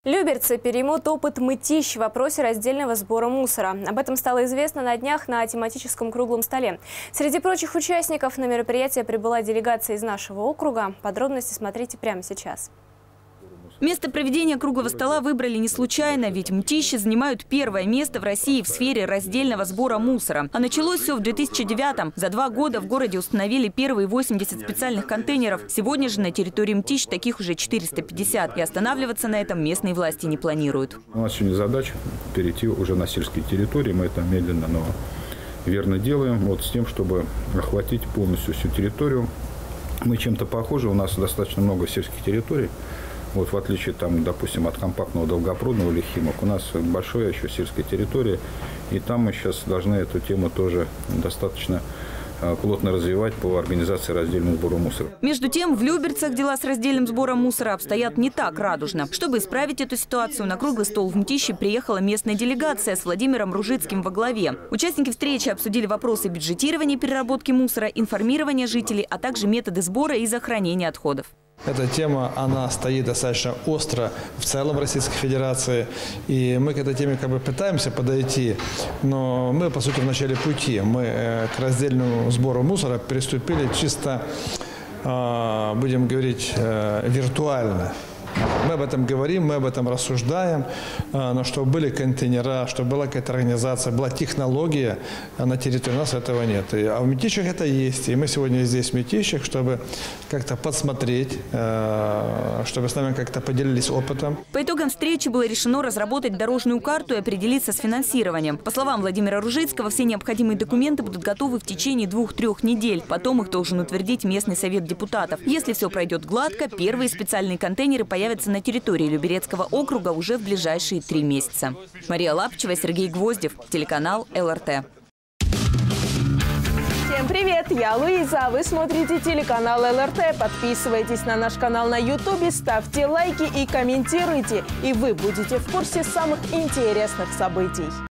Люберцы переймут опыт мытищ в вопросе раздельного сбора мусора. Об этом стало известно на днях на тематическом круглом столе. Среди прочих участников на мероприятие прибыла делегация из нашего округа. Подробности смотрите прямо сейчас. Место проведения круглого стола выбрали не случайно, ведь мытищи занимают первое место в России в сфере раздельного сбора мусора. А началось все в 2009-м. За 2 года в городе установили первые 80 специальных контейнеров. Сегодня же на территории мытищ таких уже 450. И останавливаться на этом местные власти не планируют. У нас сегодня задача перейти уже на сельские территории. Мы это медленно, но верно делаем. Вот с тем, чтобы охватить полностью всю территорию. Мы чем-то похожи. У нас достаточно много сельских территорий. Вот в отличие, допустим, от компактного Долгопрудного или Химок, у нас большая еще сельская территория, и там мы сейчас должны эту тему тоже достаточно плотно развивать по организации раздельного сбора мусора. Между тем, в Люберцах дела с раздельным сбором мусора обстоят не так радужно. Чтобы исправить эту ситуацию, на круглый стол в Мытищи приехала местная делегация с Владимиром Ружицким во главе. Участники встречи обсудили вопросы бюджетирования переработки мусора, информирования жителей, а также методы сбора и захоронения отходов. Эта тема, она стоит достаточно остро в целом Российской Федерации. И мы к этой теме пытаемся подойти, но мы, по сути, в начале пути. Мы к раздельному сбору мусора приступили чисто, будем говорить, виртуально. Мы об этом говорим, мы об этом рассуждаем, но чтобы были контейнера, чтобы была какая-то организация, была технология на территории, у нас этого нет. А в Мытищах это есть. И мы сегодня здесь в Мытищах, чтобы как-то подсмотреть, чтобы с нами как-то поделились опытом. По итогам встречи было решено разработать дорожную карту и определиться с финансированием. По словам Владимира Ружицкого, все необходимые документы будут готовы в течение 2-3 недель. Потом их должен утвердить местный совет депутатов. Если все пройдет гладко, первые специальные контейнеры появятся на территории Люберецкого округа уже в ближайшие 3 месяца. Мария Лапчева, Сергей Гвоздев, телеканал ЛРТ. Всем привет! Я Луиза, вы смотрите телеканал ЛРТ. Подписывайтесь на наш канал на YouTube, ставьте лайки и комментируйте. И вы будете в курсе самых интересных событий.